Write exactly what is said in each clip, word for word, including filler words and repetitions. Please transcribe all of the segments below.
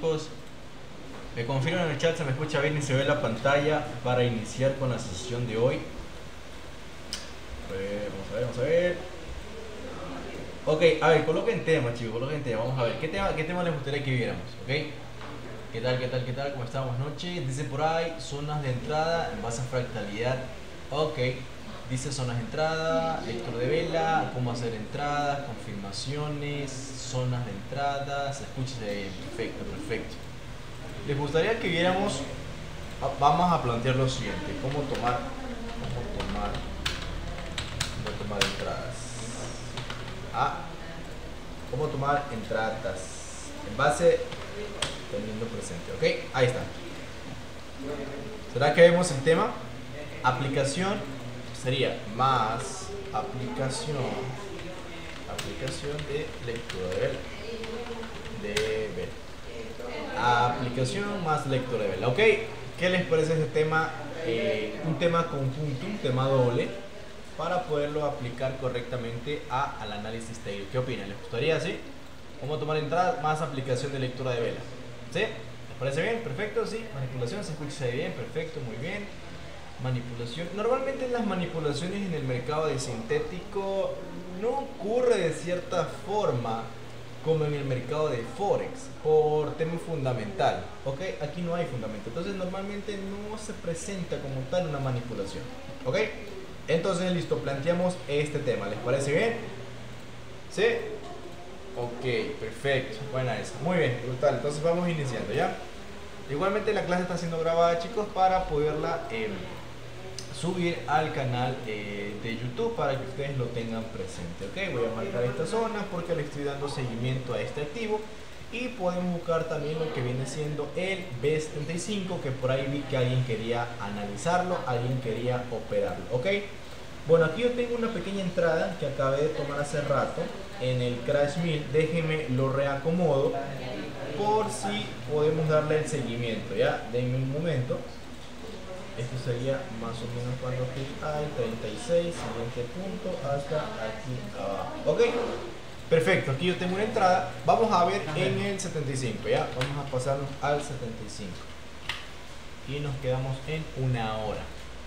chicos? Me confirman en el chat, se me escucha bien y se ve la pantalla para iniciar con la sesión de hoy. A ver, vamos a ver, vamos a ver. Ok, a ver, coloquen tema, chicos, coloquen tema. Vamos a ver, ¿qué tema, qué tema les gustaría que viéramos? Ok. ¿Qué tal, qué tal, qué tal? ¿Cómo estamos? Noche. Dice por ahí, zonas de entrada en base a fractalidad. Ok. Dice zonas de entrada, lector de vela, cómo hacer entradas, confirmaciones, zonas de entrada. Se escucha bien. Perfecto, perfecto. Les gustaría que viéramos, vamos a plantear lo siguiente, cómo tomar, cómo tomar, cómo tomar entradas. Ah, cómo tomar entradas en base teniendo presente, ok, ahí está. ¿Será que vemos el tema? Aplicación sería más aplicación, aplicación de lectura de vela, de vela. Aplicación más lectura de vela, ok. ¿Qué les parece este tema? Eh, un tema conjunto, un tema doble, para poderlo aplicar correctamente a, al análisis técnico. ¿Qué opinan? ¿Les gustaría así? ¿Cómo tomar entrada más aplicación de lectura de vela? ¿Sí? ¿Les parece bien? Perfecto, sí. Manipulación, se escucha bien, perfecto, muy bien. Manipulación. Normalmente las manipulaciones en el mercado de sintético no ocurre de cierta forma como en el mercado de Forex, por tema fundamental, ¿ok? Aquí no hay fundamento, entonces normalmente no se presenta como tal una manipulación, ¿ok? Entonces, listo, planteamos este tema, ¿les parece bien? ¿Sí? Ok, perfecto, buena esa, muy bien, brutal, entonces vamos iniciando, ¿ya? Igualmente la clase está siendo grabada, chicos, para poderla eh, subir al canal eh, de YouTube para que ustedes lo tengan presente, ok. Voy a marcar esta zona porque le estoy dando seguimiento a este activo y podemos buscar también lo que viene siendo el B setenta y cinco, que por ahí vi que alguien quería analizarlo, alguien quería operarlo, ok. Bueno, aquí yo tengo una pequeña entrada que acabé de tomar hace rato en el Crash Mill. Déjenme lo reacomodo por si podemos darle el seguimiento, ya, denme un momento. Esto sería más o menos cuando clic hay treinta y seis, siguiente punto, hasta aquí abajo. Ok, perfecto, aquí yo tengo una entrada. Vamos a ver en el setenta y cinco, ya, vamos a pasarnos al setenta y cinco. Y nos quedamos en una hora.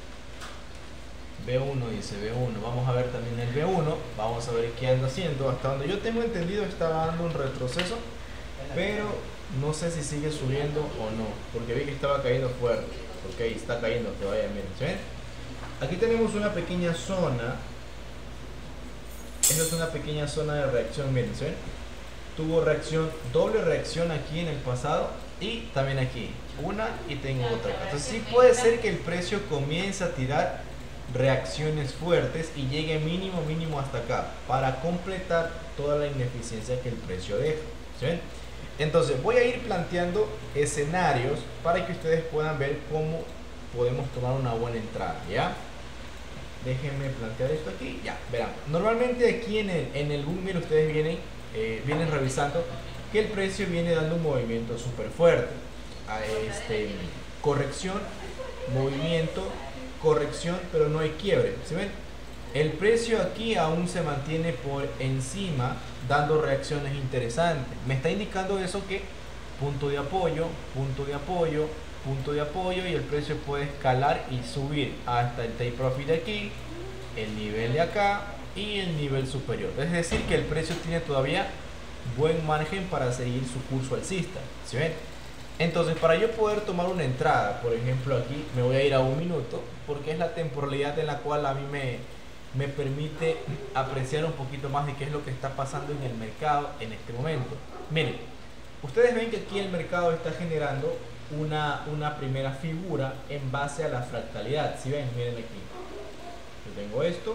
B uno dice B uno, vamos a ver también el B uno, vamos a ver qué anda haciendo. Hasta donde yo tengo entendido estaba dando un retroceso, pero no sé si sigue subiendo o no, porque vi que estaba cayendo fuerte. Ok, está cayendo, que vaya, miren, ¿sí ven? Aquí tenemos una pequeña zona. Esta es una pequeña zona de reacción, miren, ¿sí ven? Tuvo reacción, doble reacción aquí en el pasado y también aquí, una y tengo otra acá. Entonces sí puede ser que el precio comience a tirar reacciones fuertes y llegue mínimo, mínimo hasta acá, para completar toda la ineficiencia que el precio deja, ¿sí ven? Entonces voy a ir planteando escenarios para que ustedes puedan ver cómo podemos tomar una buena entrada, ¿ya? Déjenme plantear esto aquí, ya, verán. Normalmente aquí en el, en el Bookmap ustedes vienen, eh, vienen revisando que el precio viene dando un movimiento súper fuerte. A este, corrección, movimiento, corrección, pero no hay quiebre, ¿sí ven? El precio aquí aún se mantiene por encima, dando reacciones interesantes. Me está indicando eso que punto de apoyo, punto de apoyo, punto de apoyo, y el precio puede escalar y subir hasta el take profit de aquí, el nivel de acá y el nivel superior. Es decir, que el precio tiene todavía buen margen para seguir su curso alcista, ¿sí ven? Entonces, para yo poder tomar una entrada, por ejemplo aquí, me voy a ir a un minuto, porque es la temporalidad en la cual a mí me... me permite apreciar un poquito más de qué es lo que está pasando en el mercado en este momento. Miren, ustedes ven que aquí el mercado está generando una, una primera figura en base a la fractalidad. Si ven, miren aquí. Yo tengo esto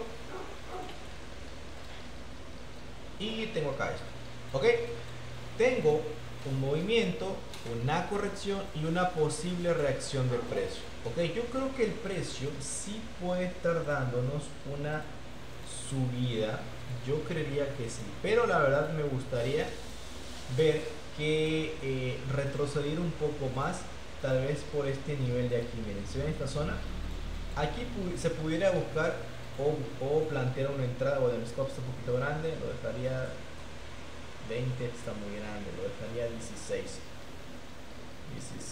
y tengo acá esto. ¿Ok? Tengo un movimiento, una corrección y una posible reacción del precio. Ok, yo creo que el precio sí puede estar dándonos una subida, yo creería que sí, pero la verdad me gustaría ver que eh, retroceder un poco más, tal vez por este nivel de aquí. Miren, si ven esta zona, aquí pu se pudiera buscar o, o plantear una entrada. Bueno, el stop está un poquito grande, lo dejaría veinte, está muy grande, lo dejaría dieciséis.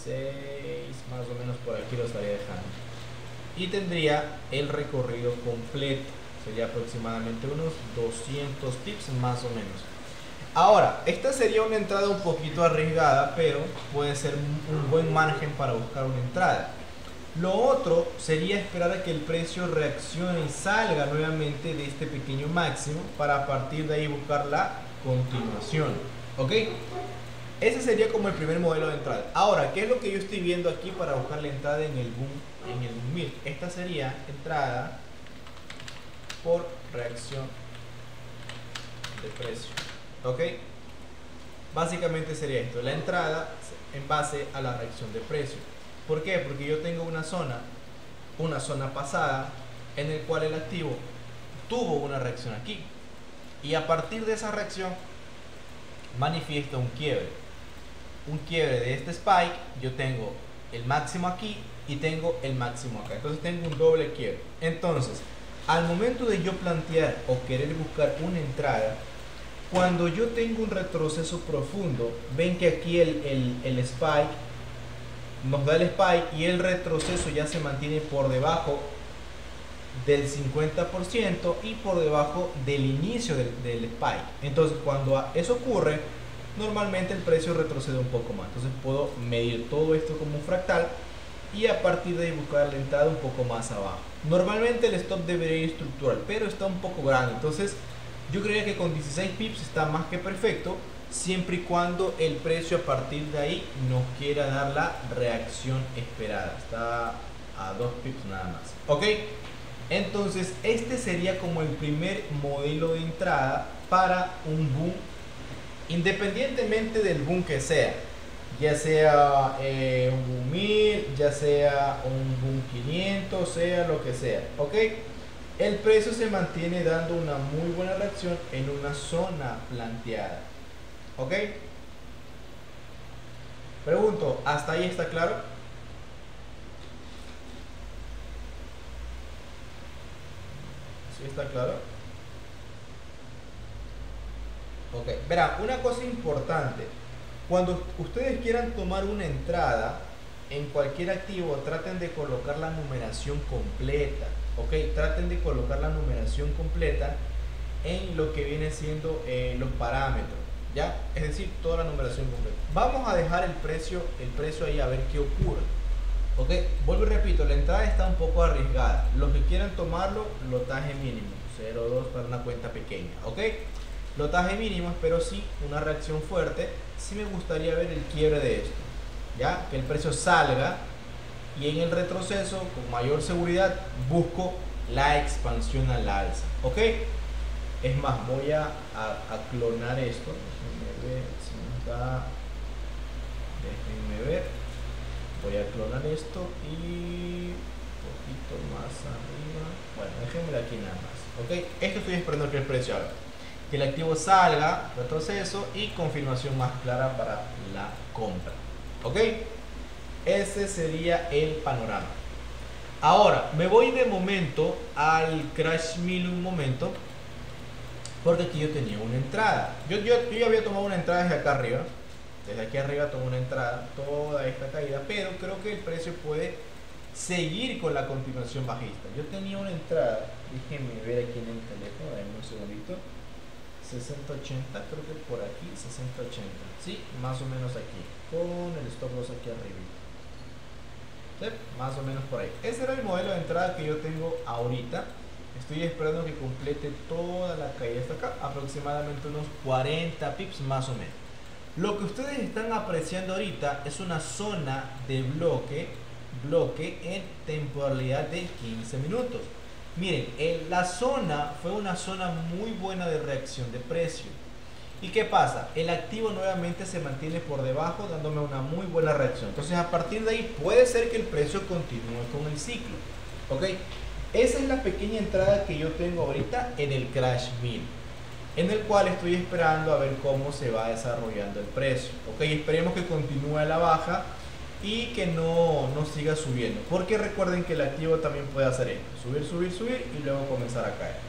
dieciséis, más o menos por aquí lo estaría dejando. Y tendría el recorrido completo, sería aproximadamente unos doscientos pips más o menos. Ahora, esta sería una entrada un poquito arriesgada, pero puede ser un buen margen para buscar una entrada. Lo otro sería esperar a que el precio reaccione y salga nuevamente de este pequeño máximo para a partir de ahí buscar la continuación. ¿Ok? Ese sería como el primer modelo de entrada. Ahora, ¿qué es lo que yo estoy viendo aquí para buscar la entrada en el boom, en el boom mil? Esta sería entrada por reacción de precio. ¿Ok? Básicamente sería esto, la entrada en base a la reacción de precio. ¿Por qué? Porque yo tengo una zona, una zona pasada en el cual el activo tuvo una reacción aquí. Y a partir de esa reacción manifiesta un quiebre. Un quiebre de este spike, yo tengo el máximo aquí y tengo el máximo acá. Entonces tengo un doble quiebre. Entonces, al momento de yo plantear o querer buscar una entrada, cuando yo tengo un retroceso profundo, ven que aquí el, el, el spike nos da el spike y el retroceso ya se mantiene por debajo del cincuenta por ciento y por debajo del inicio del, del spike. Entonces cuando eso ocurre, normalmente el precio retrocede un poco más. Entonces puedo medir todo esto como un fractal y a partir de ahí buscar la entrada un poco más abajo. Normalmente el stop debería ir estructural, pero está un poco grande. Entonces yo creía que con dieciséis pips está más que perfecto, siempre y cuando el precio a partir de ahí nos quiera dar la reacción esperada. Está a dos pips nada más. Ok, entonces este sería como el primer modelo de entrada para un boom, independientemente del boom que sea, ya sea eh, un boom mil, ya sea un boom quinientos, sea lo que sea. Ok, el precio se mantiene dando una muy buena reacción en una zona planteada. ¿Ok? Pregunto, ¿hasta ahí está claro? ¿Sí está claro? Ok, verá, una cosa importante. Cuando ustedes quieran tomar una entrada en cualquier activo, traten de colocar la numeración completa. Ok, traten de colocar la numeración completa en lo que viene siendo eh, los parámetros. ¿Ya? Es decir, toda la numeración completa. Vamos a dejar el precio, el precio ahí a ver qué ocurre. Ok, vuelvo y repito, la entrada está un poco arriesgada. Los que quieran tomarlo, lotaje mínimo, cero coma dos para una cuenta pequeña. Ok, lotaje mínimo, pero sí una reacción fuerte. Sí me gustaría ver el quiebre de esto, ya que el precio salga y en el retroceso con mayor seguridad busco la expansión al alza. Ok, es más, voy a, a, a clonar esto. Déjenme ver si nos da. Déjenme ver. Voy a clonar esto y un poquito más arriba. Bueno, déjenme aquí nada más. Ok, esto estoy esperando que el precio haga. Que el activo salga, retroceso y confirmación más clara para la compra. Ok, ese sería el panorama. Ahora, me voy de momento al Crash mil un momento. Porque aquí yo tenía una entrada. Yo, yo, yo ya había tomado una entrada desde acá arriba. Desde aquí arriba tomo una entrada, toda esta caída. Pero creo que el precio puede seguir con la continuación bajista. Yo tenía una entrada, déjenme ver aquí en el teléfono, denme un segundito. sesenta ochenta, creo que por aquí, sesenta ochenta. Sí, más o menos aquí. Con el stop loss aquí arriba. ¿Sí? Más o menos por ahí. Ese era el modelo de entrada que yo tengo ahorita. Estoy esperando que complete toda la caída hasta acá, aproximadamente unos cuarenta pips más o menos. Lo que ustedes están apreciando ahorita es una zona de bloque, bloque en temporalidad de quince minutos. Miren, en la zona fue una zona muy buena de reacción de precio. ¿Y qué pasa? El activo nuevamente se mantiene por debajo, dándome una muy buena reacción. Entonces, a partir de ahí puede ser que el precio continúe con el ciclo. ¿Ok? Esa es la pequeña entrada que yo tengo ahorita en el Crash mil, en el cual estoy esperando a ver cómo se va desarrollando el precio. Ok, esperemos que continúe a la baja y que no, no siga subiendo, porque recuerden que el activo también puede hacer esto, subir, subir, subir y luego comenzar a caer.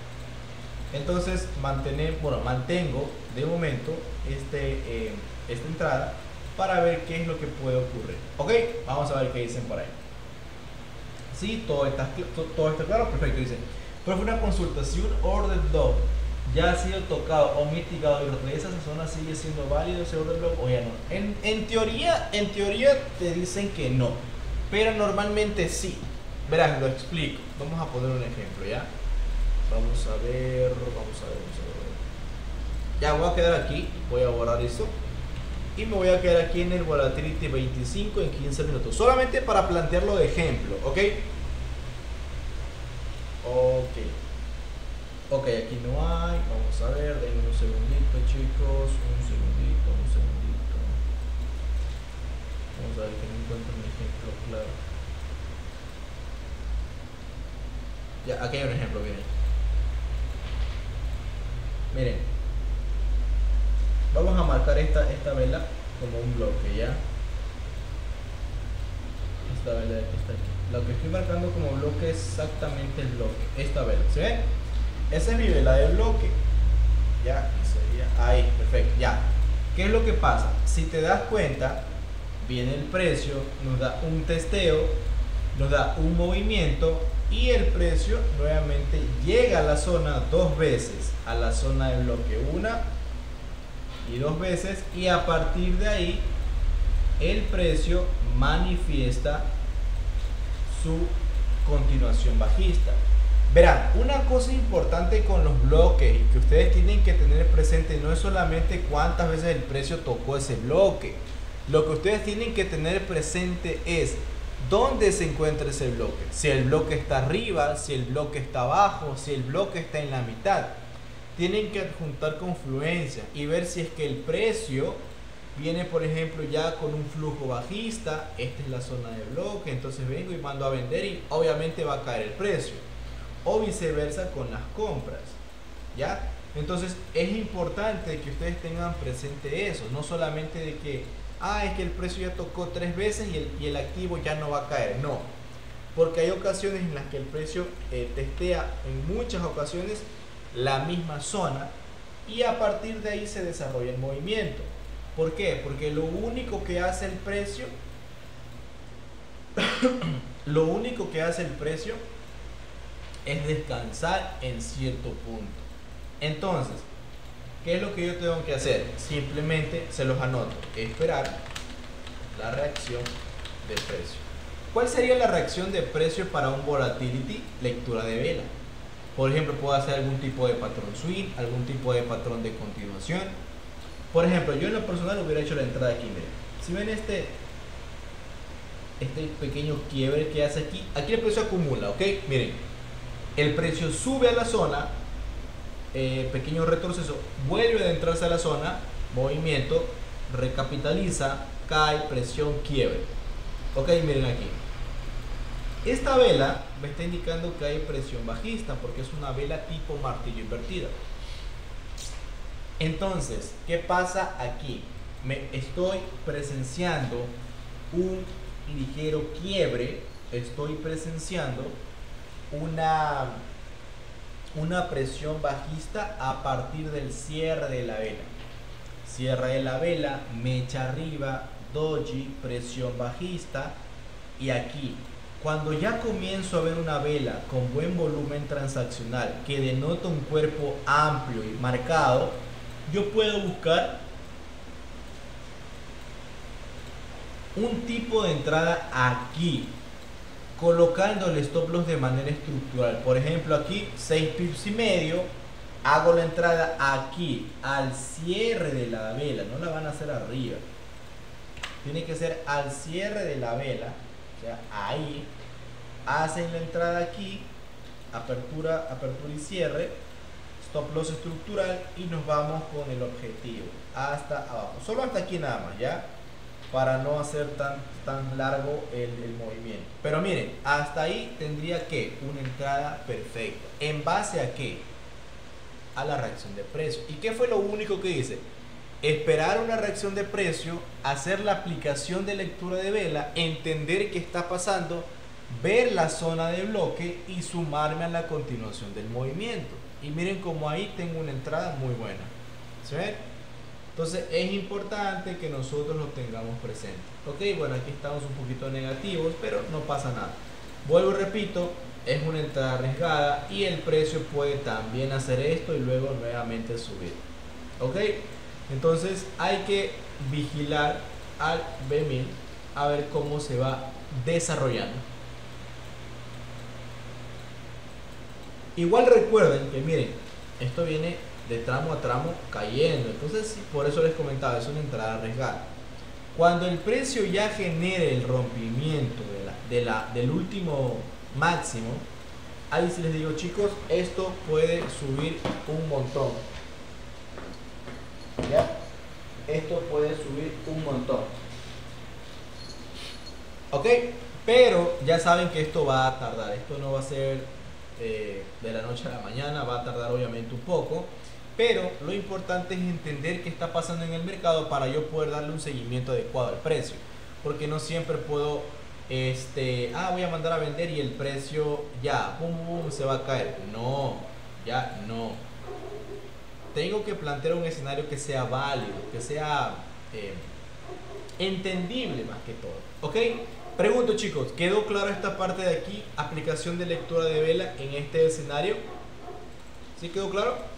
Entonces mantener, bueno, mantengo de momento este, eh, esta entrada para ver qué es lo que puede ocurrir. Ok, vamos a ver qué dicen por ahí. Sí, todo está, todo está claro, perfecto. Dice, pero fue una consulta, si un order block ya ha sido tocado o mitigado y regresa a esa zona, ¿sigue siendo válido ese order block o ya no? En, en, teoría, en teoría te dicen que no, pero normalmente sí. Verás, lo explico. Vamos a poner un ejemplo, ¿ya? Vamos a ver, vamos a ver, vamos a ver. Ya voy a quedar aquí, voy a borrar esto. Y me voy a quedar aquí en el Volatility veinticinco en quince minutos. Solamente para plantearlo de ejemplo, ¿ok? Ok. Ok, aquí no hay. Vamos a ver, denme un segundito, chicos. Un segundito, un segundito. Vamos a ver que no encuentro un ejemplo claro. Ya, aquí hay un ejemplo, miren. Miren. Vamos a marcar esta, esta vela como un bloque, ¿ya? Esta vela que está aquí. Lo que estoy marcando como bloque es exactamente el bloque. Esta vela, ¿se ven? Esa es mi vela de bloque. Ya, sería ahí, perfecto, ya. ¿Qué es lo que pasa? Si te das cuenta, viene el precio, nos da un testeo, nos da un movimiento y el precio nuevamente llega a la zona dos veces, a la zona de bloque, una y dos veces, y a partir de ahí el precio manifiesta su continuación bajista. Verán, una cosa importante con los bloques y que ustedes tienen que tener presente no es solamente cuántas veces el precio tocó ese bloque. Lo que ustedes tienen que tener presente es dónde se encuentra ese bloque. Si el bloque está arriba, si el bloque está abajo, si el bloque está en la mitad. Tienen que adjuntar confluencia y ver si es que el precio viene, por ejemplo, ya con un flujo bajista. Esta es la zona de bloque, entonces vengo y mando a vender y obviamente va a caer el precio, o viceversa con las compras, ¿ya? Entonces es importante que ustedes tengan presente eso, no solamente de que ah, es que el precio ya tocó tres veces y el, y el activo ya no va a caer, no, porque hay ocasiones en las que el precio eh, testea en muchas ocasiones la misma zona y a partir de ahí se desarrolla el movimiento. ¿Por qué? Porque lo único que hace el precio lo único que hace el precio es descansar en cierto punto. Entonces, ¿qué es lo que yo tengo que hacer? Simplemente se los anoto, esperar la reacción de precio. ¿Cuál sería la reacción de precio para un volatility? Lectura de vela. Por ejemplo, puedo hacer algún tipo de patrón swing, algún tipo de patrón de continuación. Por ejemplo, yo en lo personal hubiera hecho la entrada aquí, miren. Si ven este este pequeño quiebre que hace aquí, aquí el precio acumula, ¿ok? Miren, el precio sube a la zona, eh, pequeño retroceso, vuelve a adentrarse a la zona, movimiento, recapitaliza, cae, presión, quiebre. Ok, miren aquí. Esta vela me está indicando que hay presión bajista porque es una vela tipo martillo invertida. Entonces, ¿qué pasa aquí? Me estoy presenciando un ligero quiebre, estoy presenciando una, una presión bajista a partir del cierre de la vela. Cierre de la vela, mecha arriba, doji, presión bajista, y aquí cuando ya comienzo a ver una vela con buen volumen transaccional que denota un cuerpo amplio y marcado, yo puedo buscar un tipo de entrada aquí, colocando el stop loss de manera estructural. Por ejemplo, aquí seis pips y medio, hago la entrada aquí al cierre de la vela, no la van a hacer arriba, tiene que ser al cierre de la vela, o sea, ahí hacen la entrada aquí, apertura, apertura y cierre, stop loss estructural, y nos vamos con el objetivo hasta abajo, solo hasta aquí nada más, ya, para no hacer tan, tan largo el, el movimiento. Pero miren, hasta ahí tendría que una entrada perfecta. ¿En base a qué? A la reacción de precio. ¿Y qué fue lo único que hice? Esperar una reacción de precio, hacer la aplicación de lectura de vela, entender qué está pasando, ver la zona de bloque y sumarme a la continuación del movimiento. Y miren como ahí tengo una entrada muy buena. ¿Se ven? Entonces es importante que nosotros lo tengamos presente. Ok, bueno, aquí estamos un poquito negativos, pero no pasa nada. Vuelvo y repito, es una entrada arriesgada y el precio puede también hacer esto y luego nuevamente subir. Ok, entonces hay que vigilar al B mil a ver cómo se va desarrollando. Igual recuerden que miren, esto viene de tramo a tramo cayendo, entonces por eso les comentaba, es una entrada arriesgada. Cuando el precio ya genere el rompimiento de la, de la, del último máximo, ahí sí les digo, chicos, esto puede subir un montón. ¿Ya? Esto puede subir un montón. Ok, pero ya saben que esto va a tardar, esto no va a ser eh, de la noche a la mañana, va a tardar obviamente un poco. Pero lo importante es entender qué está pasando en el mercado para yo poder darle un seguimiento adecuado al precio. Porque no siempre puedo, este, ah, voy a mandar a vender y el precio ya, boom, boom, se va a caer. No, ya no. Tengo que plantear un escenario que sea válido, que sea eh, entendible más que todo. ¿Ok? Pregunto, chicos, ¿quedó claro esta parte de aquí? Aplicación de lectura de vela en este escenario. ¿Sí quedó claro?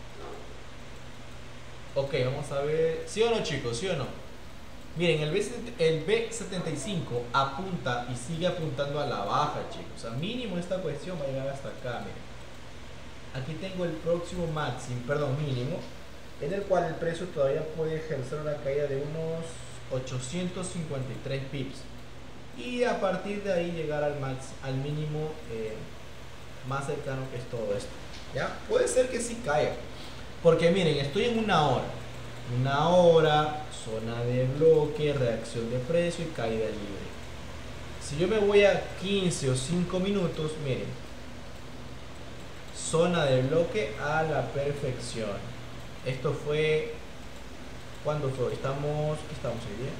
Ok, vamos a ver. ¿Sí o no, chicos? ¿Sí o no? Miren, el B setenta y cinco apunta y sigue apuntando a la baja, chicos. O sea, mínimo esta cuestión va a llegar hasta acá, miren. Aquí tengo el próximo máximo, perdón, mínimo, en el cual el precio todavía puede ejercer una caída de unos ochocientos cincuenta y tres pips. Y a partir de ahí llegar al, max, al mínimo eh, más cercano, que es todo esto. ¿Ya? Puede ser que sí caiga. Porque miren, estoy en una hora. Una hora, zona de bloque, reacción de precio y caída libre. Si yo me voy a quince o cinco minutos, miren. Zona de bloque a la perfección. Esto fue... ¿Cuándo fue? Estamos... ¿Qué estamos hoy día?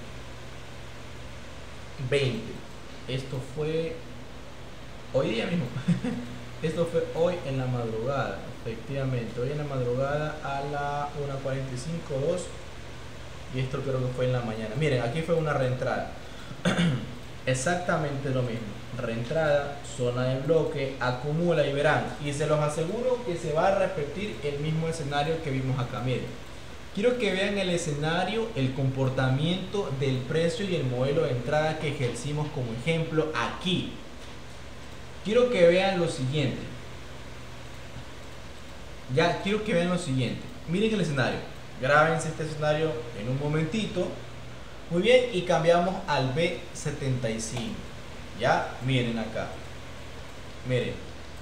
veinte. Esto fue... Hoy día mismo. Esto fue hoy en la madrugada. Efectivamente, hoy en la madrugada a la una cuarenta y cinco, dos. Y esto creo que fue en la mañana. Miren, aquí fue una reentrada. Exactamente lo mismo. Reentrada, zona de bloque, acumula y verán. Y se los aseguro que se va a repetir el mismo escenario que vimos acá. Miren, quiero que vean el escenario, el comportamiento del precio y el modelo de entrada que ejercimos como ejemplo aquí. Quiero que vean lo siguiente. Ya, quiero que vean lo siguiente. Miren el escenario. Grábense este escenario en un momentito. Muy bien, y cambiamos al B setenta y cinco. Ya, miren acá. Miren.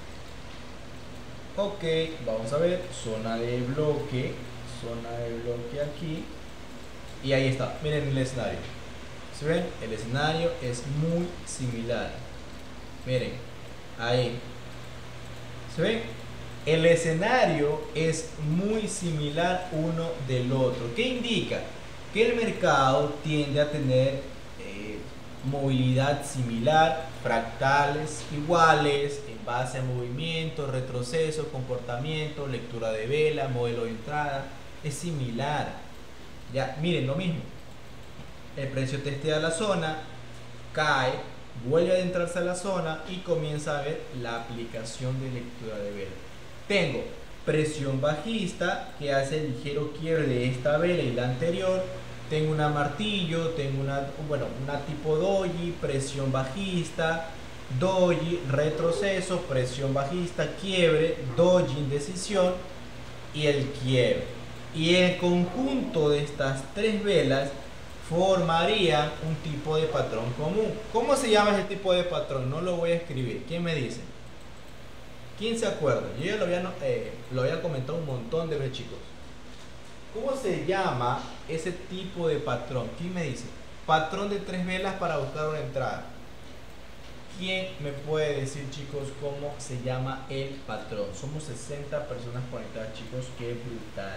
Ok, vamos a ver. Zona de bloque. Zona de bloque aquí. Y ahí está. Miren el escenario. ¿Se ven? El escenario es muy similar. Miren. Ahí. ¿Se ven? El escenario es muy similar uno del otro. ¿Qué indica? Que el mercado tiende a tener eh, movilidad similar, fractales iguales, en base a movimiento, retroceso, comportamiento, lectura de vela, modelo de entrada. Es similar. Ya, miren lo mismo. El precio testea la zona, cae, vuelve a adentrarse a la zona y comienza a ver la aplicación de lectura de vela. Tengo presión bajista que hace el ligero quiebre de esta vela y la anterior. Tengo una martillo, tengo una, bueno, una tipo doji, presión bajista, doji, retroceso, presión bajista, quiebre, doji, indecisión y el quiebre. Y el conjunto de estas tres velas formaría un tipo de patrón común. ¿Cómo se llama ese tipo de patrón? No lo voy a escribir. ¿Quién me dice? ¿Quién se acuerda? Yo ya lo había, eh, lo había comentado un montón de veces, chicos. ¿Cómo se llama ese tipo de patrón? ¿Quién me dice? Patrón de tres velas para buscar una entrada. ¿Quién me puede decir, chicos, cómo se llama el patrón? Somos sesenta personas conectadas, chicos. Qué brutal.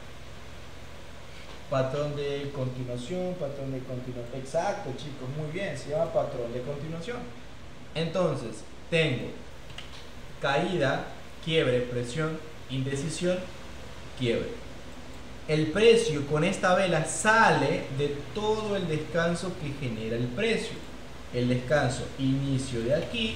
Patrón de continuación, patrón de continuación. Exacto, chicos, muy bien. Se llama patrón de continuación. Entonces, tengo caída, quiebre, presión, indecisión, quiebre. el precio con esta vela sale de todo el descanso que genera el precio. El descanso inicio de aquí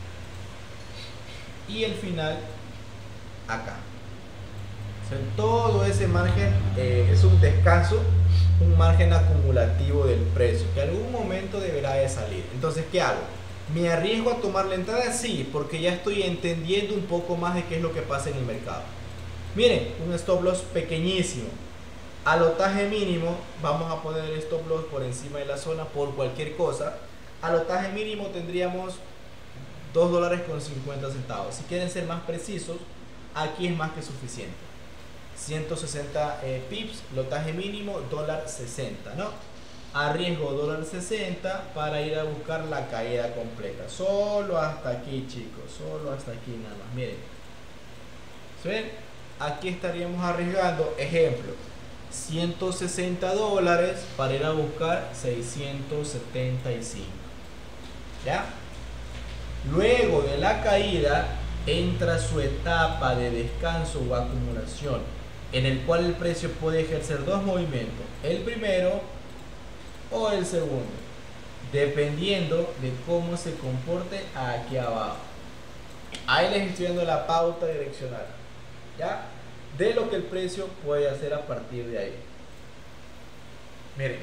y el final acá. O sea, todo ese margen eh, es un descanso, un margen acumulativo del precio que algún momento deberá de salir. Entonces, ¿qué hago? ¿Me arriesgo a tomar la entrada? Sí, porque ya estoy entendiendo un poco más de qué es lo que pasa en el mercado. Miren, un stop loss pequeñísimo. A lotaje mínimo, vamos a poner el stop loss por encima de la zona por cualquier cosa. A lotaje mínimo tendríamos dos dólares con cincuenta centavos. Si quieren ser más precisos, aquí es más que suficiente. ciento sesenta eh, pips, lotaje mínimo, dólar sesenta, ¿no? Arriesgo dólar sesenta para ir a buscar la caída completa. Solo hasta aquí, chicos, solo hasta aquí nada más. Miren, ¿se ven? Aquí estaríamos arriesgando, ejemplo, ciento sesenta dólares para ir a buscar seiscientos setenta y cinco. ¿Ya? Luego de la caída entra su etapa de descanso o acumulación, en el cual el precio puede ejercer dos movimientos, el primero o el segundo, dependiendo de cómo se comporte aquí abajo. Ahí les estoy dando la pauta direccional, ¿ya? De lo que el precio puede hacer a partir de ahí. Miren,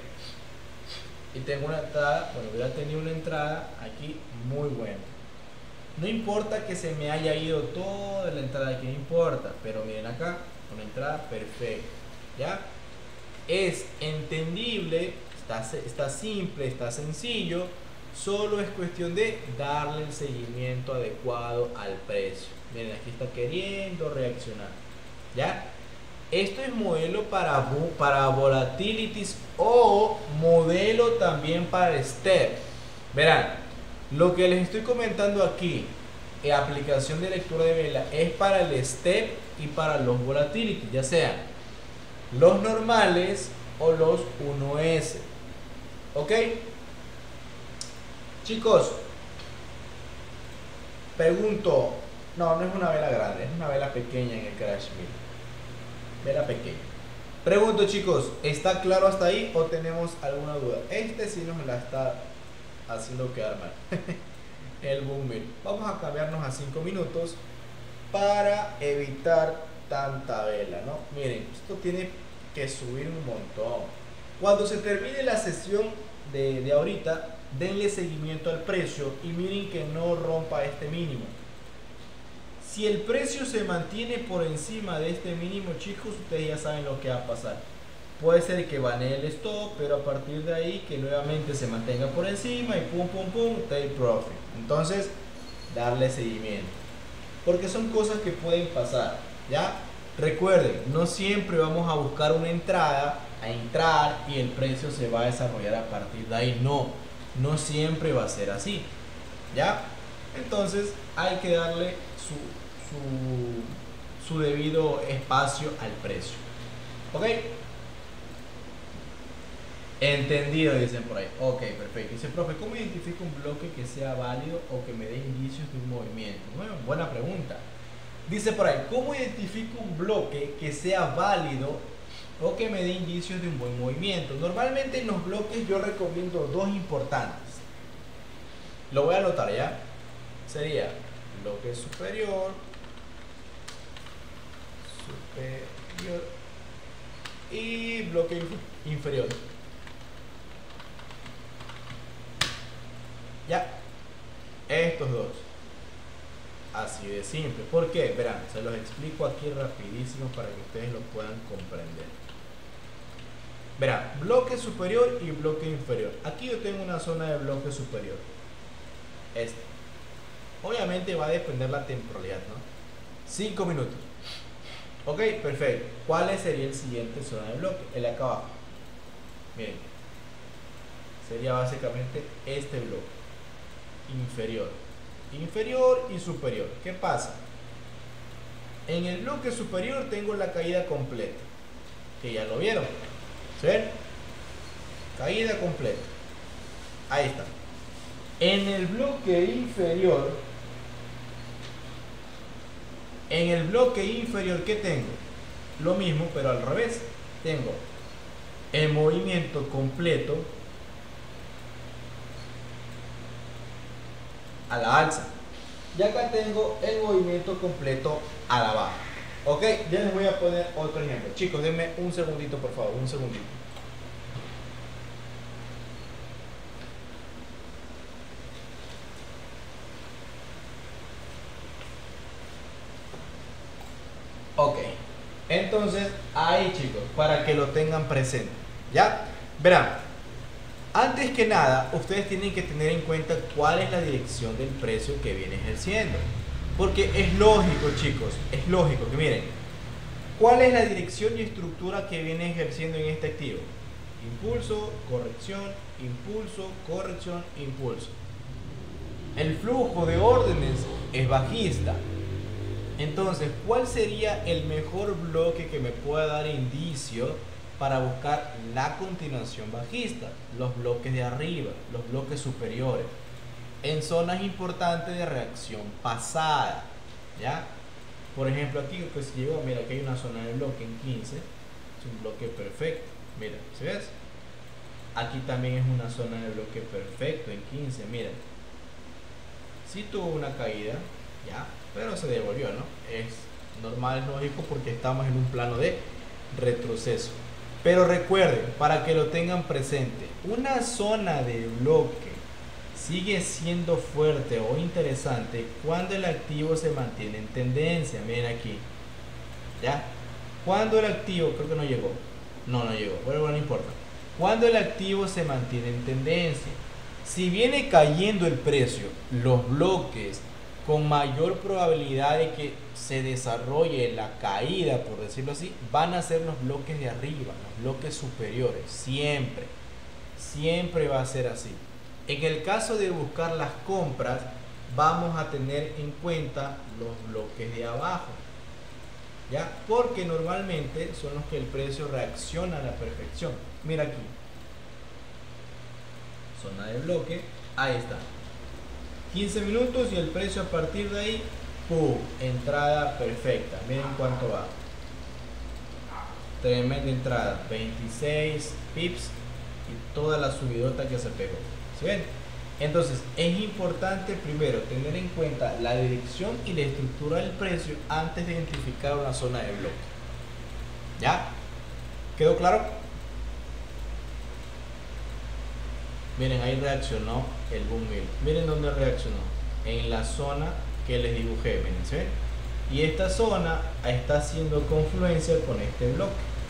y tengo una entrada, bueno, hubiera tenido una entrada aquí muy buena. No importa que se me haya ido toda la entrada aquí, no importa, pero miren acá, una entrada perfecta, ¿ya? Es entendible, está, está simple, está sencillo, solo es cuestión de darle el seguimiento adecuado al precio. Miren, aquí está queriendo reaccionar, ¿ya? Esto es modelo para, para volatilities o modelo también para step. Verán, lo que les estoy comentando aquí, en aplicación de lectura de vela, es para el step y para los volatilities, ya sean los normales o los uno ese. ¿Ok? Chicos, pregunto, no, no es una vela grande, es una vela pequeña en el crash mill. Vela pequeña. Pregunto, chicos, ¿está claro hasta ahí o tenemos alguna duda? Este sí nos la está haciendo quedar mal. El boom mill. Vamos a cambiarnos a cinco minutos para evitar tanta vela, ¿no? Miren, esto tiene que subir un montón. Cuando se termine la sesión de, de ahorita, denle seguimiento al precio y miren que no rompa este mínimo. Si el precio se mantiene por encima de este mínimo, chicos, ustedes ya saben lo que va a pasar. Puede ser que banee el stop, pero a partir de ahí que nuevamente se mantenga por encima y pum pum pum, take profit. Entonces, darle seguimiento, porque son cosas que pueden pasar, ¿ya? Recuerden, no siempre vamos a buscar una entrada, a entrar y el precio se va a desarrollar a partir de ahí. No, no siempre va a ser así, ¿ya? Entonces hay que darle su, su, su debido espacio al precio. ¿Ok? Entendido, dicen por ahí. Ok, perfecto. Dice, profe, ¿cómo identifico un bloque que sea válido o que me dé indicios de un movimiento? Bueno, buena pregunta. Dice por ahí, ¿cómo identifico un bloque que sea válido o que me dé indicios de un buen movimiento? Normalmente en los bloques yo recomiendo dos importantes. Lo voy a anotar, ¿ya? Sería bloque superior, superior y bloque inferior. Ya, estos dos. Así de simple. ¿Por qué? Verán, se los explico aquí rapidísimo para que ustedes lo puedan comprender. Verán, bloque superior y bloque inferior. Aquí yo tengo una zona de bloque superior. Este. Obviamente va a depender la temporalidad, ¿no? cinco minutos. Ok, perfecto. ¿Cuál sería el siguiente zona de bloque? El de acá abajo. Miren. Sería básicamente este bloque. Inferior. Inferior y superior. ¿Qué pasa? En el bloque superior tengo la caída completa. Que ya lo vieron. ¿Sí? Caída completa. Ahí está. En el bloque inferior, en el bloque inferior, ¿qué tengo? Lo mismo, pero al revés. tengo el movimiento completo a la alza. Y acá tengo el movimiento completo a la baja. Ok, ya les voy a poner otro ejemplo. Chicos, denme un segundito, por favor, un segundito. Ok, entonces ahí, chicos, para que lo tengan presente, ¿ya? Verán, antes que nada, ustedes tienen que tener en cuenta cuál es la dirección del precio que viene ejerciendo. Porque es lógico, chicos, es lógico que miren, ¿cuál es la dirección y estructura que viene ejerciendo en este activo? Impulso, corrección, impulso, corrección, impulso. El flujo de órdenes es bajista. Entonces, ¿cuál sería el mejor bloque que me pueda dar indicio para buscar la continuación bajista? Los bloques de arriba, los bloques superiores, en zonas importantes de reacción pasada, ¿ya? Por ejemplo, aquí que se llegó, mira, aquí hay una zona de bloque en quince, es un bloque perfecto, mira, ¿sí ves? Aquí también es una zona de bloque perfecto en quince, mira. Sí tuvo una caída, ¿ya? Pero se devolvió, ¿no? Es normal, es lógico porque estamos en un plano de retroceso. Pero recuerden, para que lo tengan presente, una zona de bloque sigue siendo fuerte o interesante cuando el activo se mantiene en tendencia. Miren aquí, ¿ya? Cuando el activo, creo que no llegó, no, no llegó, pero bueno, no importa. Cuando el activo se mantiene en tendencia, si viene cayendo el precio, los bloques con mayor probabilidad de que se desarrolle la caída, por decirlo así, van a ser los bloques de arriba, los bloques superiores, siempre, siempre va a ser así. En el caso de buscar las compras, vamos a tener en cuenta los bloques de abajo, ¿ya? Porque normalmente son los que el precio reacciona a la perfección. Mira aquí, zona de bloque, ahí está. quince minutos y el precio a partir de ahí, ¡pum! Entrada perfecta. Miren cuánto va. Tremenda entrada, veintiséis pips y toda la subidota que se pegó. ¿Sí ven? Entonces es importante primero tener en cuenta la dirección y la estructura del precio antes de identificar una zona de bloque. ¿Ya? ¿Quedó claro? Miren, ahí reaccionó el boom mill. Miren dónde reaccionó. En la zona que les dibujé, miren, ¿sí? Y esta zona está haciendo confluencia con este bloque.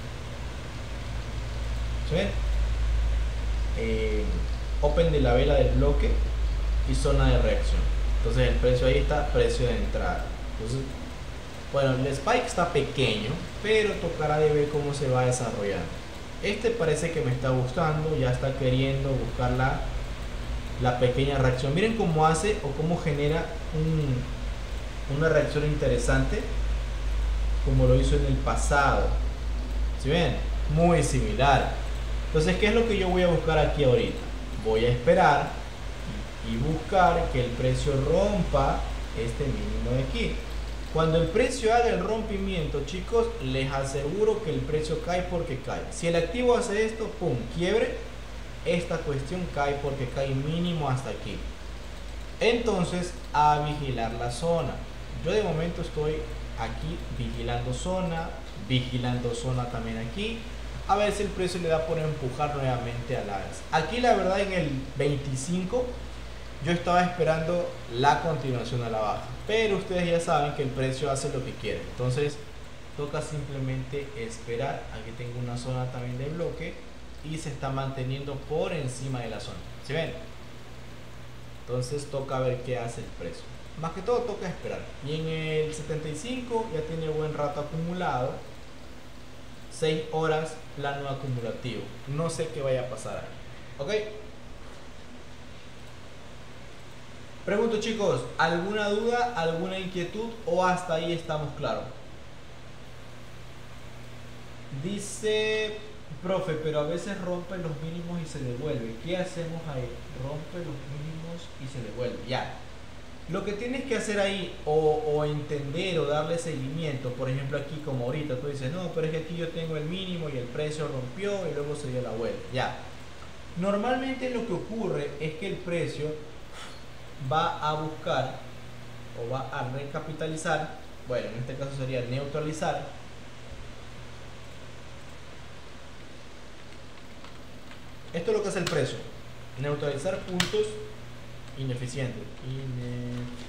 ¿Sí? Eh, open de la vela del bloque y zona de reacción. Entonces el precio ahí está, precio de entrada. Entonces, bueno, el spike está pequeño, pero tocará de ver cómo se va desarrollando. Este parece que me está gustando, ya está queriendo buscar la, la pequeña reacción. Miren cómo hace o cómo genera un, una reacción interesante, como lo hizo en el pasado. ¿Sí ven? Muy similar. Entonces, ¿qué es lo que yo voy a buscar aquí ahorita? Voy a esperar y buscar que el precio rompa este mínimo de aquí. Cuando el precio haga el rompimiento, chicos, les aseguro que el precio cae porque cae. Si el activo hace esto, pum, quiebre, esta cuestión cae porque cae mínimo hasta aquí. Entonces, a vigilar la zona. Yo de momento estoy aquí vigilando zona, vigilando zona también aquí. A ver si el precio le da por empujar nuevamente al alza. Aquí la verdad en el veinticinco yo estaba esperando la continuación a la baja, pero ustedes ya saben que el precio hace lo que quiere. Entonces toca simplemente esperar a que tenga una zona también de bloque y se está manteniendo por encima de la zona. ¿Sí ven? Entonces toca ver qué hace el precio. Más que todo toca esperar. Y en el setenta y cinco ya tiene buen rato acumulado. seis horas plano acumulativo. No sé qué vaya a pasar ahí. ¿Ok? Pregunto, chicos, ¿alguna duda, alguna inquietud o hasta ahí estamos claros? Dice, profe, pero a veces rompe los mínimos y se devuelve. ¿Qué hacemos ahí? Rompe los mínimos y se devuelve. Ya. Lo que tienes que hacer ahí o, o entender o darle seguimiento, por ejemplo aquí como ahorita tú dices, no, pero es que aquí yo tengo el mínimo y el precio rompió y luego se dio la vuelta. Ya. Normalmente lo que ocurre es que el precio va a buscar o va a recapitalizar, bueno, en este caso sería neutralizar esto es lo que hace el precio, neutralizar puntos ineficientes. Inefic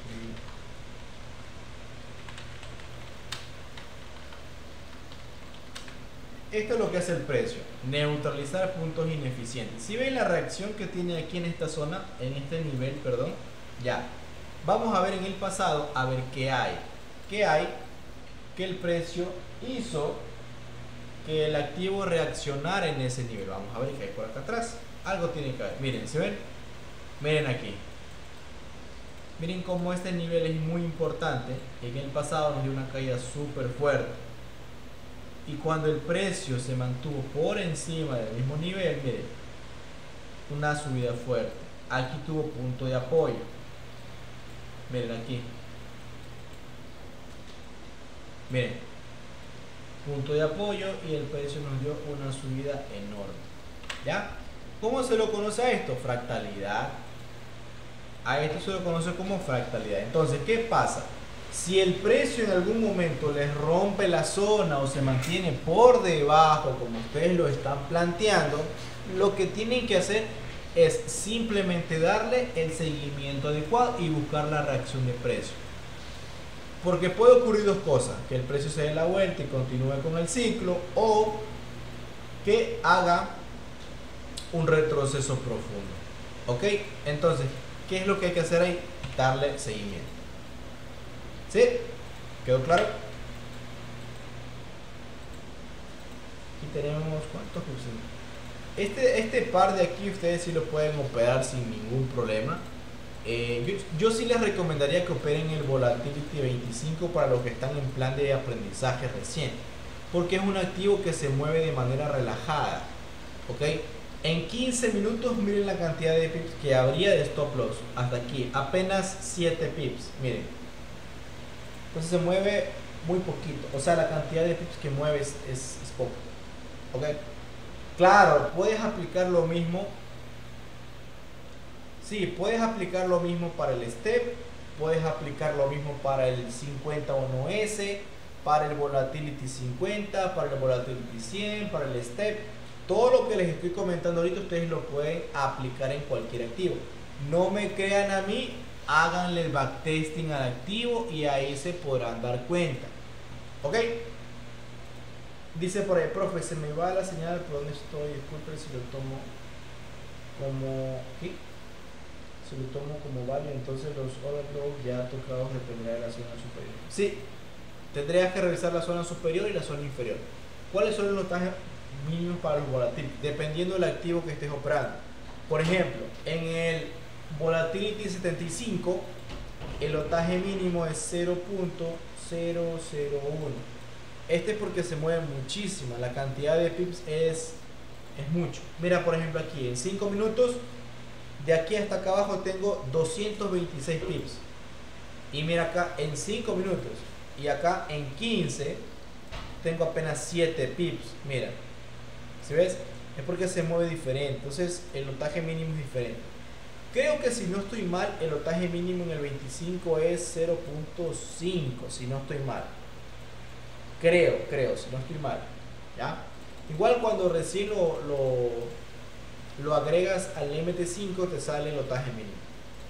Esto es lo que hace el precio, neutralizar puntos ineficientes. Si ven la reacción que tiene aquí en esta zona, en este nivel, perdón, ya. Vamos a ver en el pasado, a ver qué hay. ¿Qué hay? Que el precio hizo que el activo reaccionara en ese nivel. Vamos a ver qué hay por acá atrás. Algo tiene que haber. Miren, ¿se ven? Miren aquí. Miren cómo este nivel es muy importante. En el pasado nos dio una caída súper fuerte. Y cuando el precio se mantuvo por encima del mismo nivel, miren, una subida fuerte. Aquí tuvo punto de apoyo. Miren aquí. Miren. Punto de apoyo y el precio nos dio una subida enorme. ¿Ya? ¿Cómo se lo conoce a esto? Fractalidad. A esto se lo conoce como fractalidad. Entonces, ¿qué pasa? Si el precio en algún momento les rompe la zona o se mantiene por debajo, como ustedes lo están planteando, lo que tienen que hacer es simplemente darle el seguimiento adecuado y buscar la reacción de precio. Porque puede ocurrir dos cosas, que el precio se dé la vuelta y continúe con el ciclo, o que haga un retroceso profundo. ¿Ok? Entonces, ¿qué es lo que hay que hacer ahí? Darle seguimiento. ¿Sí? ¿Quedó claro? Aquí tenemos, ¿cuántos pulsos? Este, este par de aquí ustedes sí lo pueden operar sin ningún problema. Eh, yo, yo sí les recomendaría que operen el Volatility veinticinco para los que están en plan de aprendizaje recién, porque es un activo que se mueve de manera relajada. ¿Ok? En quince minutos miren la cantidad de pips que habría de stop loss hasta aquí, apenas siete pips, miren. Entonces se mueve muy poquito, o sea, la cantidad de pips que mueve es, es, es poco. ¿Ok? Claro, puedes aplicar lo mismo. Sí, puedes aplicar lo mismo para el step, puedes aplicar lo mismo para el cincuenta uno ese, para el Volatility cincuenta, para el Volatility cien, para el step. Todo lo que les estoy comentando ahorita ustedes lo pueden aplicar en cualquier activo. No me crean a mí, háganle el backtesting al activo y ahí se podrán dar cuenta. ¿Ok? Dice por ahí, profe, se me va la señal por donde estoy. Disculpe si lo tomo como... ¿qué? Si lo tomo como válido, entonces los overload ya tocados dependerá de la zona superior. Sí, tendrías que revisar la zona superior y la zona inferior. ¿Cuáles son los notajes mínimos para los volatility? Dependiendo del activo que estés operando. Por ejemplo, en el Volatility setenta y cinco, el lotaje mínimo es cero punto cero cero uno. Este es porque se mueve muchísimo, la cantidad de pips es, es mucho. Mira, por ejemplo, aquí en cinco minutos, de aquí hasta acá abajo tengo doscientos veintiséis pips. Y mira acá en cinco minutos y acá en quince tengo apenas siete pips. Mira, ¿sí ves? Es porque se mueve diferente, entonces el lotaje mínimo es diferente. Creo que si no estoy mal, el lotaje mínimo en el veinticinco es cero punto cinco, si no estoy mal. Creo, creo, si no estoy mal. ¿Ya? Igual cuando recién lo, lo, lo agregas al M T cinco te sale el lotaje mínimo.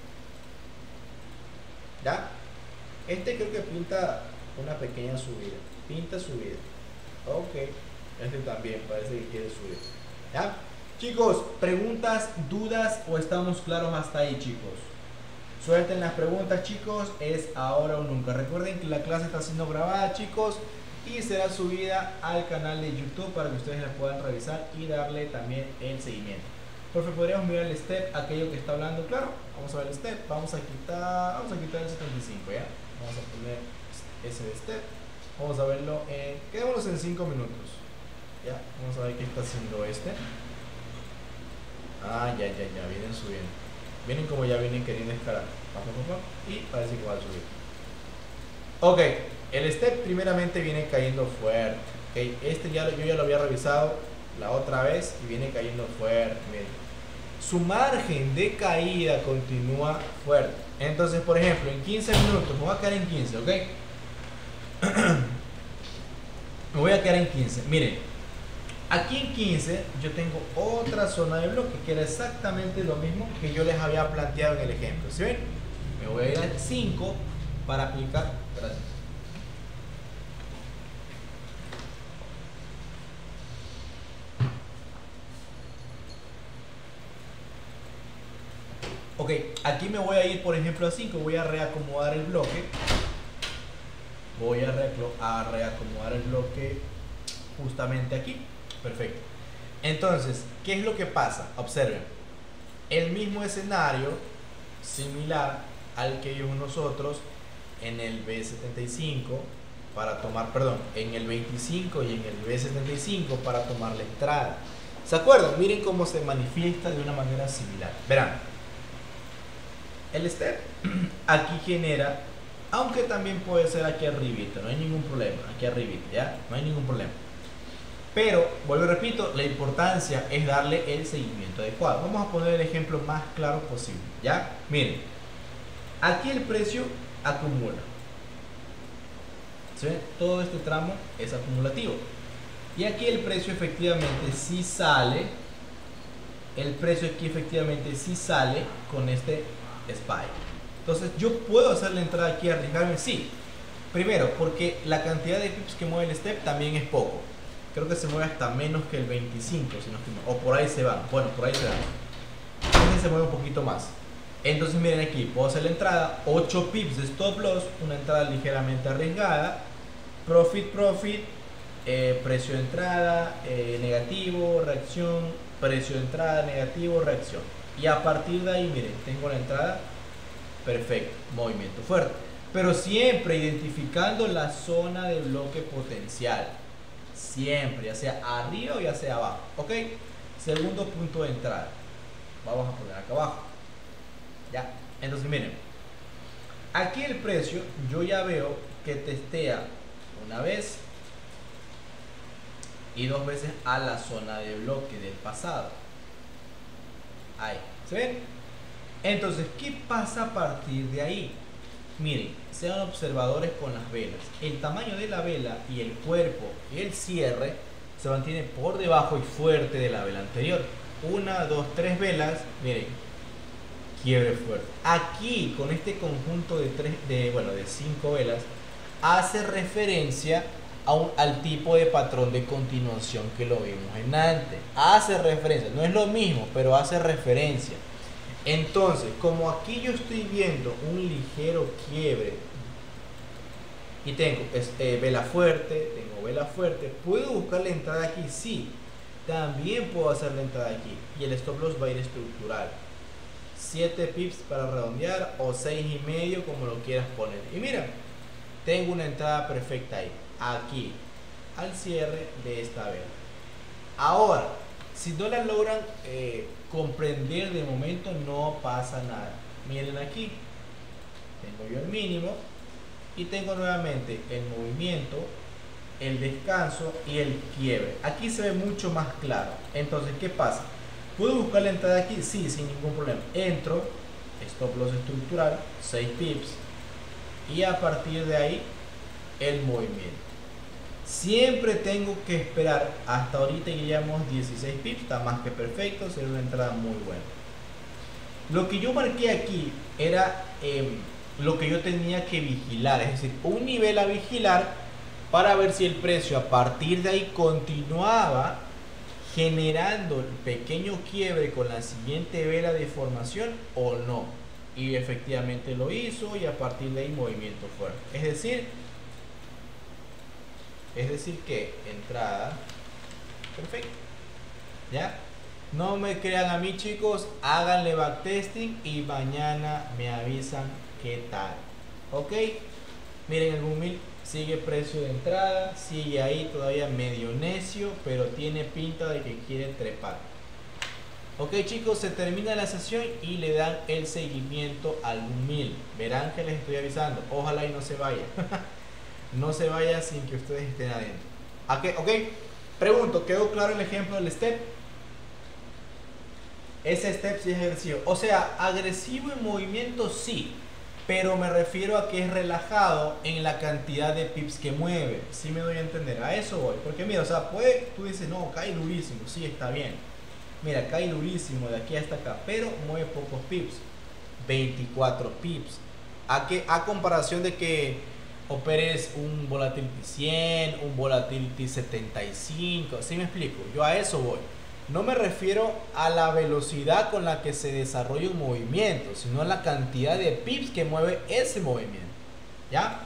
¿Ya? Este creo que pinta una pequeña subida. Pinta subida. Ok. Este también parece que quiere subir. ¿Ya? Chicos, preguntas, dudas o estamos claros hasta ahí, chicos. Suelten las preguntas, chicos. Es ahora o nunca. Recuerden que la clase está siendo grabada, chicos, y será subida al canal de YouTube para que ustedes la puedan revisar y darle también el seguimiento. Profe, podríamos mirar el step, aquello que está hablando, claro. Vamos a ver el step. Vamos a quitar, vamos a quitar el setenta y cinco, ¿ya? Vamos a poner ese de step. Vamos a verlo en, quedémonos en cinco minutos. Ya, vamos a ver qué está haciendo este. Ah, ya, ya, ya, vienen subiendo. Miren como ya vienen queriendo escalar. Y parece que va a subir. Ok, el step primeramente viene cayendo fuerte. Okay, este ya, yo ya lo había revisado la otra vez y viene cayendo fuerte. Miren. Su margen de caída continúa fuerte. Entonces, por ejemplo, en quince minutos, me voy a quedar en quince, ¿ok? Me voy a quedar en quince. Miren, aquí en quince yo tengo otra zona de bloque que era exactamente lo mismo que yo les había planteado en el ejemplo. ¿Sí ven? Me voy a ir al cinco para aplicar. Gracias. Ok, aquí me voy a ir por ejemplo a cinco, voy a reacomodar el bloque. Voy a, a reacomodar el bloque justamente aquí. Perfecto. Entonces, ¿qué es lo que pasa? Observen. El mismo escenario, similar al que vimos nosotros en el B setenta y cinco para tomar, perdón, en el veinticinco y en el B setenta y cinco para tomar la entrada. ¿Se acuerdan? Miren cómo se manifiesta de una manera similar. Verán. El step aquí genera, aunque también puede ser aquí arribita, no hay ningún problema, aquí arribita, ¿ya? No hay ningún problema. Pero, vuelvo y repito, la importancia es darle el seguimiento adecuado. Vamos a poner el ejemplo más claro posible, ¿ya? Miren, aquí el precio acumula. ¿Sí? Todo este tramo es acumulativo. Y aquí el precio efectivamente sí sale, el precio aquí efectivamente sí sale con este spike. Entonces yo puedo hacer la entrada aquí, arriesgarme, sí. Primero, porque la cantidad de pips que mueve el step también es poco. Creo que se mueve hasta menos que el veinticinco, si no estoy mal. O por ahí se van. Bueno, por ahí se van. Entonces se mueve un poquito más. Entonces miren aquí, puedo hacer la entrada, ocho pips de stop loss, una entrada ligeramente arriesgada. Profit, profit, eh, precio de entrada, eh, negativo, reacción, precio de entrada, negativo, reacción. Y a partir de ahí, miren, tengo la entrada, perfecto, movimiento fuerte. Pero siempre identificando la zona de bloque potencial. Siempre, ya sea arriba o ya sea abajo. Ok, segundo punto de entrada. Vamos a poner acá abajo. Ya, entonces miren. Aquí el precio, yo ya veo que testea una vez y dos veces a la zona de bloque del pasado. Ahí, ¿se ven? Entonces, ¿qué pasa a partir de ahí? Miren, sean observadores con las velas. El tamaño de la vela y el cuerpo y el cierre se mantiene por debajo y fuerte de la vela anterior. Una, dos, tres velas, miren, quiebre fuerte. Aquí, con este conjunto de tres, de, bueno, de cinco velas, hace referencia a un, al tipo de patrón de continuación que lo vimos en antes. Hace referencia, no es lo mismo, pero hace referencia. Entonces, como aquí yo estoy viendo un ligero quiebre y tengo eh, vela fuerte, tengo vela fuerte, ¿puedo buscar la entrada aquí? Sí, también puedo hacer la entrada aquí y el stop loss va a ir estructural. siete pips para redondear o seis y medio como lo quieras poner. Y mira, tengo una entrada perfecta ahí, aquí, al cierre de esta vela. Ahora, si no la logran eh, comprender de momento, no pasa nada. Miren aquí, tengo yo el mínimo y tengo nuevamente el movimiento, el descanso y el quiebre. Aquí se ve mucho más claro. Entonces, ¿qué pasa? ¿Puedo buscar la entrada aquí? Sí, sin ningún problema. Entro, stop loss estructural, seis pips y a partir de ahí el movimiento. Siempre tengo que esperar, hasta ahorita iríamos dieciséis pips, está más que perfecto, sería una entrada muy buena. Lo que yo marqué aquí era eh, lo que yo tenía que vigilar, es decir, un nivel a vigilar para ver si el precio a partir de ahí continuaba generando el pequeño quiebre con la siguiente vela de formación o no. Y efectivamente lo hizo y a partir de ahí movimiento fuerte. Es decir, Es decir que entrada perfecto. ¿Ya? No me crean a mí, chicos, háganle backtesting y mañana me avisan qué tal. Ok, miren, el Boomil sigue precio de entrada, sigue ahí todavía medio necio, pero tiene pinta de que quiere trepar. Ok chicos, se termina la sesión y le dan el seguimiento al boom mill. Verán que les estoy avisando, ojalá y no se vaya. No se vaya sin que ustedes estén adentro. Okay, ok, pregunto, ¿quedó claro el ejemplo del step? Ese step sí es agresivo. O sea, agresivo en movimiento sí, pero me refiero a que es relajado en la cantidad de pips que mueve. Sí me doy a entender, a eso voy. Porque mira, o sea, puede, tú dices, no, cae durísimo, sí, está bien. Mira, cae durísimo de aquí hasta acá, pero mueve pocos pips. veinticuatro pips. ¿A qué? A comparación de que operes un volatility cien, un volatility setenta y cinco, ¿sí me explico? Yo a eso voy. No me refiero a la velocidad con la que se desarrolla un movimiento, sino a la cantidad de pips que mueve ese movimiento. ¿Ya?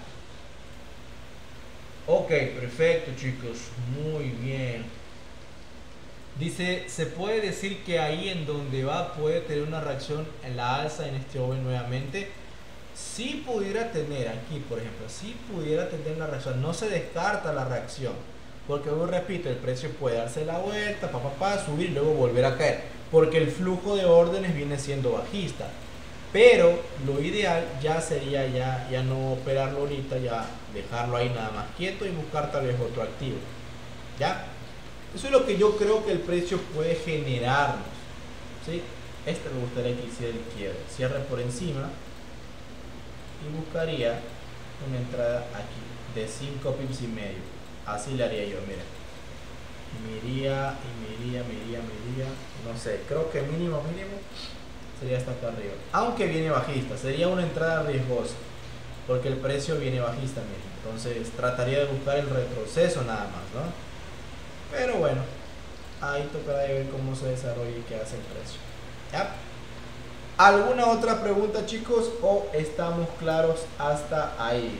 Ok, perfecto chicos, muy bien. Dice, se puede decir que ahí en donde va puede tener una reacción en la alza en este oven nuevamente. Si pudiera tener aquí, por ejemplo, si pudiera tener una reacción, no se descarta la reacción, porque yo repito, el precio puede darse la vuelta, pa, pa, pa, subir y luego volver a caer, porque el flujo de órdenes viene siendo bajista. Pero lo ideal ya sería ya, ya no operarlo ahorita, ya dejarlo ahí nada más quieto y buscar tal vez otro activo. ¿Ya? Eso es lo que yo creo que el precio puede generarnos. ¿Sí? Este me gustaría que hiciera el quiebre. Cierre por encima y buscaría una entrada aquí de cinco pips y medio. Así le haría yo, mira. Me iría y me iría, me iría, me iría. No sé, creo que mínimo, mínimo sería hasta acá arriba. Aunque viene bajista, sería una entrada riesgosa. Porque el precio viene bajista mismo. Entonces trataría de buscar el retroceso nada más, ¿no? Pero bueno, ahí tocará de ver cómo se desarrolla y qué hace el precio. ¿Ya? ¿Alguna otra pregunta chicos o estamos claros hasta ahí?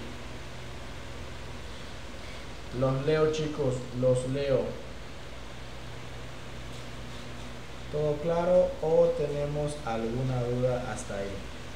Los leo chicos, los leo. ¿Todo claro o tenemos alguna duda hasta ahí?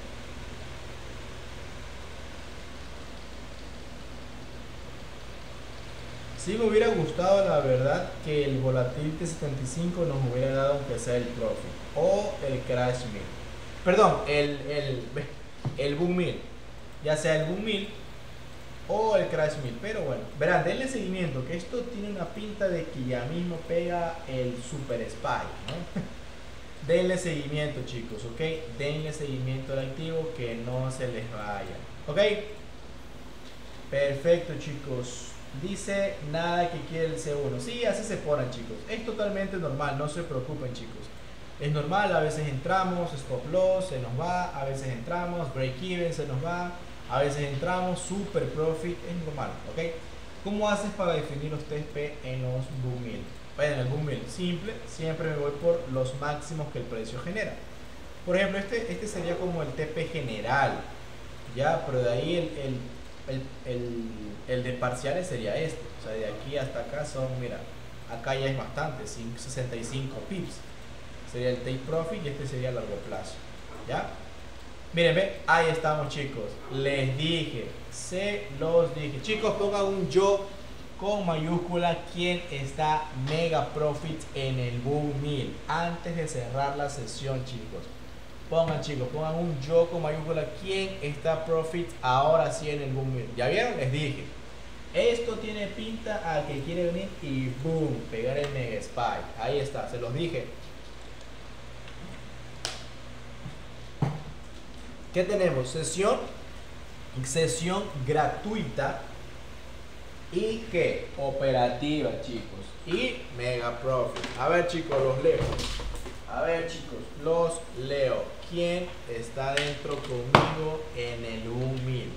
Sí me hubiera gustado la verdad que el volatility setenta y cinco nos hubiera dado aunque sea el profit o el crash mill. Perdón, el, el, el boom mill, ya sea el boom mill o el crash mill, pero bueno, verán, denle seguimiento, que esto tiene una pinta de que ya mismo pega el super spike, ¿no? Denle seguimiento chicos, ok, denle seguimiento al activo, que no se les vaya, ok, perfecto chicos. Dice nada que quiere el C uno, sí, así se ponen chicos, es totalmente normal, no se preocupen chicos. Es normal, a veces entramos, stop loss, se nos va, a veces entramos, break even, se nos va, a veces entramos, super profit, es normal, ¿ok? ¿Cómo haces para definir los T P en los boom mill? Bueno, en el boom mill, simple, siempre me voy por los máximos que el precio genera. Por ejemplo, este, este sería como el T P general, ya, pero de ahí el, el, el, el, el de parciales sería este, o sea, de aquí hasta acá son, mira, acá ya es bastante, sesenta y cinco pips. Sería el take profit y este sería a largo plazo. ¿Ya? Miren, ve, ahí estamos chicos. Les dije, se los dije. Chicos, pongan un yo con mayúscula quien está mega profit en el boom mill antes de cerrar la sesión, chicos. Pongan chicos, pongan un yo con mayúscula quien está profit ahora sí en el boom mill. ¿Ya vieron? Les dije. Esto tiene pinta a que quiere venir y boom, pegar el mega spike. Ahí está, se los dije. ¿Qué tenemos? Sesión, sesión gratuita y ¿qué? Operativa, chicos. Y mega profit. A ver, chicos, los leo. A ver, chicos, los leo. ¿Quién está dentro conmigo en el boom mill?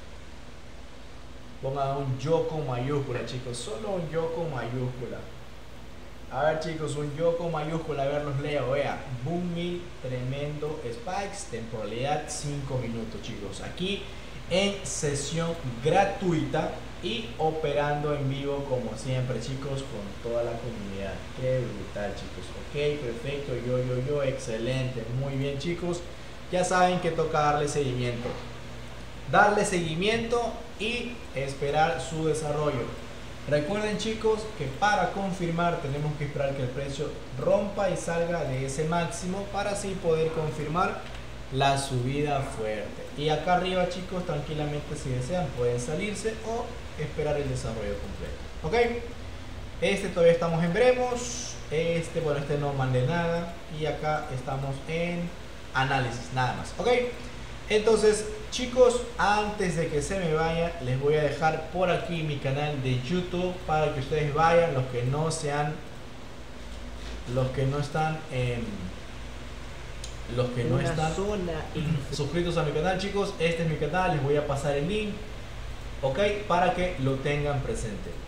Pongan un yo con mayúscula, chicos. Solo un yo con mayúscula. A ver chicos, un yo con mayúscula, a ver los leo, vea, boom mill, tremendo spikes, temporalidad cinco minutos chicos, aquí en sesión gratuita y operando en vivo como siempre chicos, con toda la comunidad. Qué brutal chicos, ok, perfecto, yo, yo, yo, excelente, muy bien chicos, ya saben que toca darle seguimiento, darle seguimiento y esperar su desarrollo. Recuerden chicos que para confirmar tenemos que esperar que el precio rompa y salga de ese máximo para así poder confirmar la subida fuerte. Y acá arriba chicos, tranquilamente si desean pueden salirse o esperar el desarrollo completo. Ok, este todavía estamos en veremos. Este, bueno, este no mandé nada. Y acá estamos en análisis, nada más. Ok, entonces chicos, antes de que se me vaya, les voy a dejar por aquí mi canal de YouTube para que ustedes vayan, los que no sean, los que no están en, los que no están suscritos a mi canal, chicos, este es mi canal, les voy a pasar el link, ok, para que lo tengan presente.